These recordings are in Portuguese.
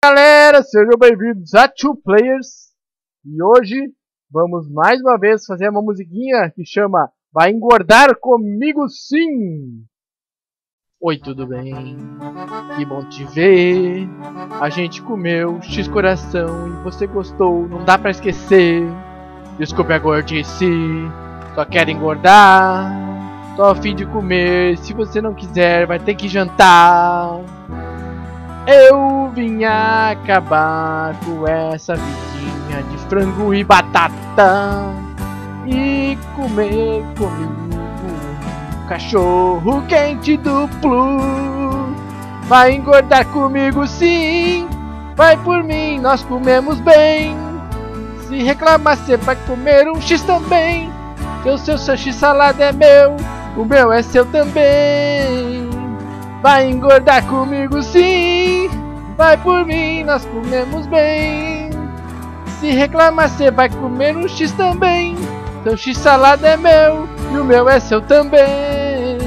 Galera, sejam bem-vindos a Two Players. E hoje vamos mais uma vez fazer uma musiquinha que chama Vai Engordar Comigo Sim. Oi, tudo bem? Que bom te ver. A gente comeu X coração e você gostou, não dá pra esquecer. Desculpe a gordice, só quero engordar. Tô a fim de comer, se você não quiser vai ter que jantar. Eu vim acabar com essa vidinha de frango e batata e comer comigo um cachorro quente duplo. Vai engordar comigo sim, vai por mim, nós comemos bem. Se reclamar cê vai comer um X também, que o seu X salada é meu, o meu é seu também. Vai engordar comigo sim, vai por mim, nós comemos bem. Se reclamar cê vai comer um X também, seu X salada é meu e o meu é seu também.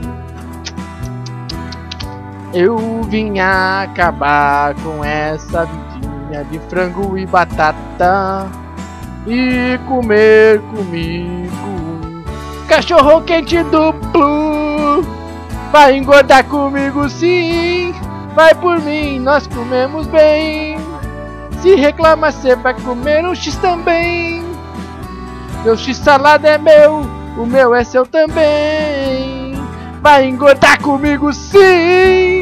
Eu vim acabar com essa vidinha de frango e batata e comer comigo cachorro quente duplo. Vai engordar comigo sim, vai por mim, nós comemos bem. Se reclamar cê vai comer um X também, seu X salada é meu, o meu é seu também. Vai engordar comigo sim.